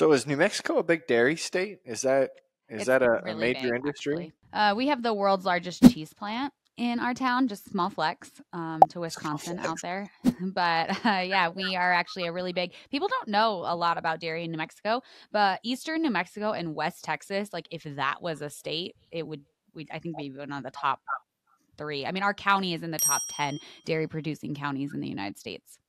So is New Mexico a big dairy state? Is It's that a really major big, industry? actually. We have the world's largest cheese plant in our town, just small flex to Wisconsin out there. But yeah, we are actually a really big, people don't know a lot about dairy in New Mexico, but Eastern New Mexico and West Texas, like if that was a state, it would, I think, be one of the top three. I mean, our county is in the top 10 dairy producing counties in the United States.